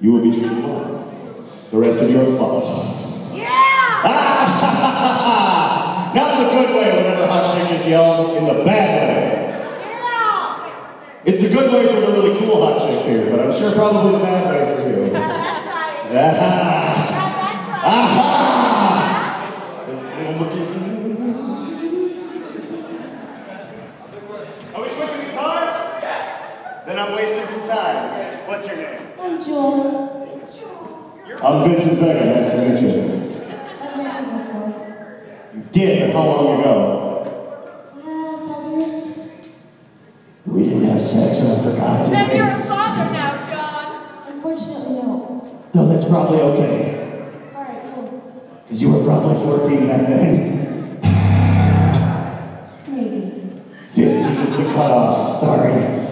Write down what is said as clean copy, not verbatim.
you will be treated well. The rest of you are fucked. Yeah! Not in the good way whenever hot chick is yelled, in the bad way. Yeah! It's the good way for the really cool hot chicks here, but I'm sure probably the bad way for you. That's right. Aha! That's right. Aha! Are we switching guitars? Yes. Then I'm wasting some time. What's your name? I'm Jules. I'm Vincent Vega. Nice to meet you. I've met you before. You did? How long ago? 5 years. We didn't have sex and I forgot to. Then you're a father now, John. Unfortunately, no. No, that's probably okay. Alright, cool. Because you were probably 14 back then. Maybe. 15 is the cutoff. Sorry.